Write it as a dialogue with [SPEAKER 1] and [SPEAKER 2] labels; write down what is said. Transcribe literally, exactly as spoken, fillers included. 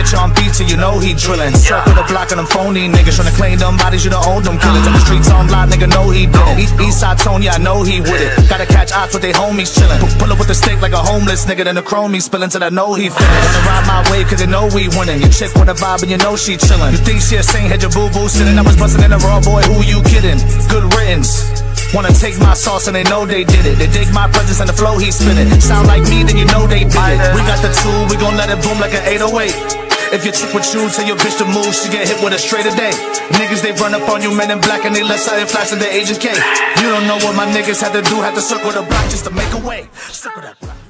[SPEAKER 1] catch you on beats and you know he drillin'. Circle the block on them phony niggas tryna claim them bodies, you don't own them killers. In the streets on block, nigga know he did it. East side Tony, I know he with it. Gotta catch odds with they homies chillin'. Pull up with the stick like a homeless nigga, then the chromie spillin' till I know he finished. Wanna ride my wave cause they know we winning. Your chick with a vibe and you know she chillin'. You think she a saint, had your boo-boo sitting. I was bustin' in a raw boy, who you kidding? Good riddance. Wanna take my sauce and they know they did it. They dig my presence and the flow he spinning. Sound like me, then you know they did it. We got the tool, we gon' let it boom like an eight oh eight. If your chick with you, tell your bitch to move, she get hit with a straight a day. Niggas, they run up on you, men in black, and they let something flash in the Agent K. You don't know what my niggas had to do, had to circle the block just to make a way. Circle that block.